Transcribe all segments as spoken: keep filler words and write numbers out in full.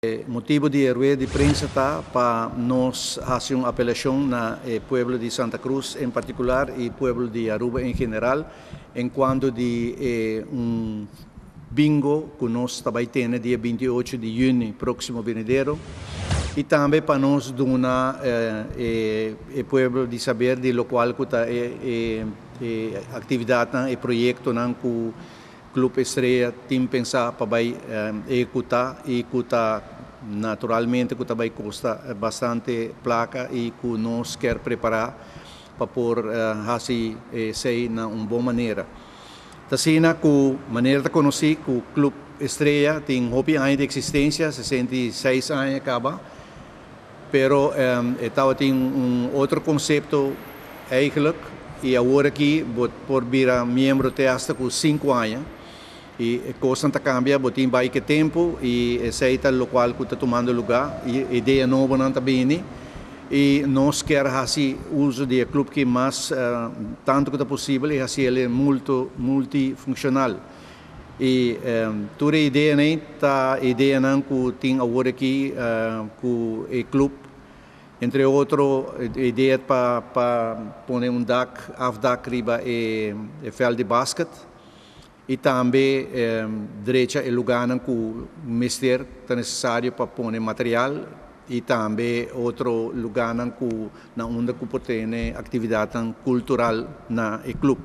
O motivo de rueda de prensa está para nós fazer uma apelação na eh, pueblo de Santa Cruz em particular e pueblo de Aruba em geral, enquanto de eh, um bingo que nós também temos dia vinte e oito de junho próximo vendeiro, e também para nós donar eh, eh, pueblo de saber de lo qual que está eh, eh, atividade e projeto não que Clube Estrela tem pensar para vai executar e que está naturalmente que também custa bastante placa e que nós quer preparar para por fazer sei na uma boa maneira. Assim, que maneira de conhecer que o Clube Estrela tem hobby anos de existência, sessenta e seis anos acaba, pero um, tem um outro conceito eigenlijk e agora aqui por vir a membro até hasta com cinco anos. E a coisa está cambiando, botem vai que tempo e aceita o qual que está tomando lugar e ideia nova não está bem e nós queremos fazer uso do clube que mais uh, tanto que é possível e fazer ele muito multifuncional e um, toda a ideia né tá ideia não que tem agora aqui uh, que o clube entre outros ideia para para pôr um dak afdak riba e, e fel de basquete e também eh, direita é lugar que o mestre é necessário para pôr material e também outro lugar que na onde que pode ter atividade cultural na e clube.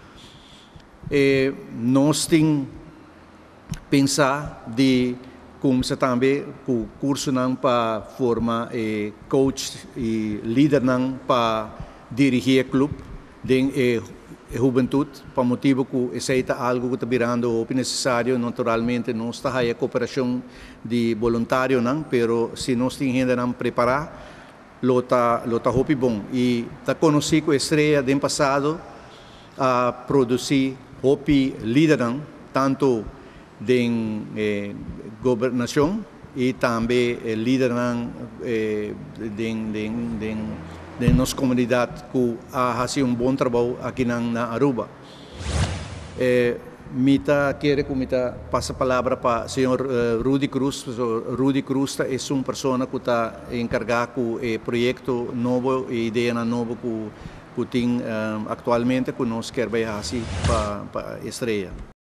E nós temos pensar de como se também o curso não para formar e coach e líder não para dirigir o clube de a juventude, para motivo que aceita algo que está virando necessário, naturalmente não está aí a cooperação de voluntário, não, pero se nós temos ainda não preparar, lo está lo tá hopi bom e está conhecido a Estrela do passado a produzir hopi líder tanto de eh, governação e também eh, líder eh, de, de, de de nossa comunidade que ha feito um bom trabalho aqui na, na Aruba. Eh, Mita quero que Mita passe a palavra para o senhor uh, Rudy Cruz. O Rudy Cruz é uma pessoa que está encarregada com o projeto novo e ideia nova que, que tem uh, atualmente que nós queremos fazer para a Estrela.